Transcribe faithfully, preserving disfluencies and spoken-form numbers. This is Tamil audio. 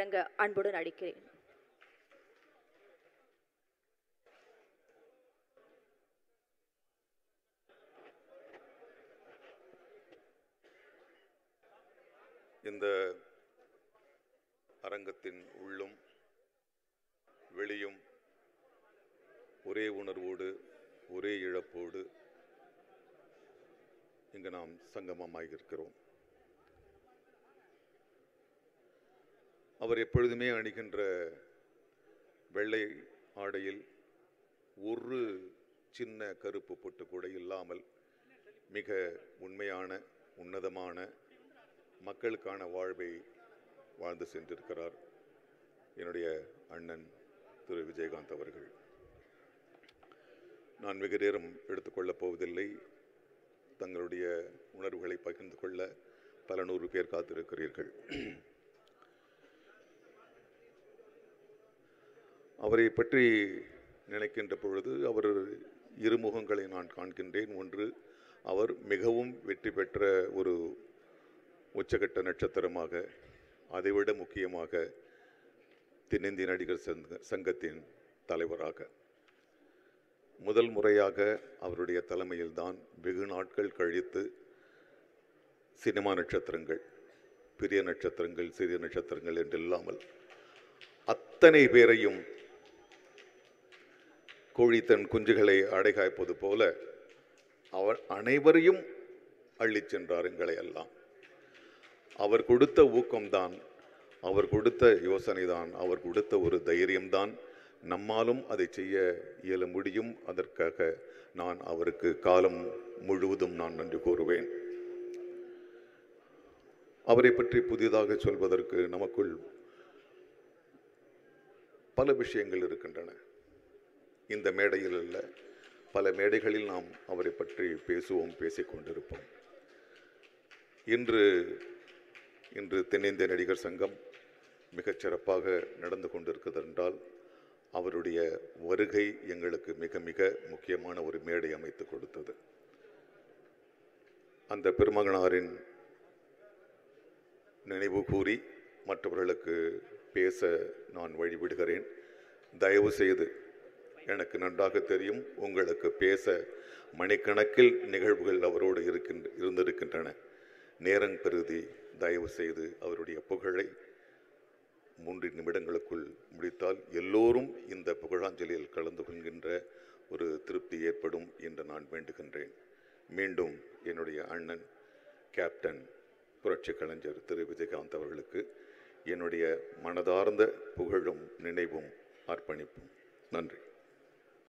வழங்க அன்புடன் அழைக்கிறேன். இந்த அரங்கத்தின் உள்ளும் வெளியும் ஒரே உணர்வோடு ஒரே இழப்போடு இங்கு நாம் சங்கமமாகியிருக்கிறோம். அவர் எப்பொழுதுமே அணிகின்ற வெள்ளை ஆடையில் ஒரு சின்ன கருப்பு பொட்டு கூட இல்லாமல் மிக உண்மையான உன்னதமான மக்களுக்கான வாழ்வை வாழ்ந்து சென்றிருக்கிறார் என்னுடைய அண்ணன் திரு விஜயகாந்த் அவர்கள். நான் வெகு நேரம் எடுத்துக்கொள்ளப் போவதில்லை. தங்களுடைய உணர்வுகளை பகிர்ந்து கொள்ள பல நூறு பேர் காத்திருக்கிறீர்கள். அவரை பற்றி நினைக்கின்ற பொழுது அவர் இருமுகங்களை நான் காண்கின்றேன். ஒன்று, அவர் மிகவும் வெற்றி பெற்ற ஒரு உச்சகட்ட நட்சத்திரமாக, அதைவிட முக்கியமாக தென்னிந்திய நடிகர் சங்க சங்கத்தின் தலைவராக முதல் முறையாக அவருடைய தலைமையில்தான் வெகு நாட்கள் கழித்து சினிமா நட்சத்திரங்கள், பெரிய நட்சத்திரங்கள், சிறிய நட்சத்திரங்கள் என்று இல்லாமல் அத்தனை பேரையும் கோழி தன் குஞ்சுகளை அடைகாய்ப்பது போல அவர் அனைவரையும் அள்ளிச் சென்றார். எங்களை எல்லாம் அவர் கொடுத்த ஊக்கம்தான், அவர் கொடுத்த யோசனைதான், அவர் கொடுத்த ஒரு தைரியம்தான் நம்மாலும் அதை செய்ய இயல முடியும். அதற்காக நான் அவருக்கு காலம் முழுவதும் நான் நன்றி கூறுவேன். அவரை பற்றி புதிதாக சொல்வதற்கு நமக்குள் பல விஷயங்கள் இருக்கின்றன. இந்த மேடையில் அல்ல, பல மேடைகளில் நாம் அவரை பற்றி பேசுவோம், பேசிக்கொண்டிருப்போம். இன்று இன்று தென்னிந்திய நடிகர் சங்கம் மிகச் சிறப்பாக நடந்து கொண்டிருக்கிறது என்றால் அவருடைய வருகை எங்களுக்கு மிக மிக முக்கியமான ஒரு மேடை அமைத்து கொடுத்தது. அந்த பெருமகனாரின் நினைவு கூறி மற்றவர்களுக்கு பேச நான் வழிவிடுகிறேன். தயவு செய்து, எனக்கு நன்றாக தெரியும் உங்களுக்கு பேச மணிக்கணக்கில் நிகழ்வுகள் அவரோடு இருக்கின்ற இருந்திருக்கின்றன. நேரம் கருதி தயவு செய்து அவருடைய புகழை மூன்று நிமிடங்களுக்குள் முடித்தால் எல்லோரும் இந்த புகழாஞ்சலியில் கலந்து கொள்கின்ற ஒரு திருப்தி ஏற்படும் என்று நான் வேண்டுகின்றேன். மீண்டும் என்னுடைய அண்ணன் கேப்டன் புரட்சி கலைஞர் திரு விஜயகாந்த் அவர்களுக்கு என்னுடைய மனதார்ந்த புகழும் நினைவும் அர்ப்பணிப்பும். நன்றி.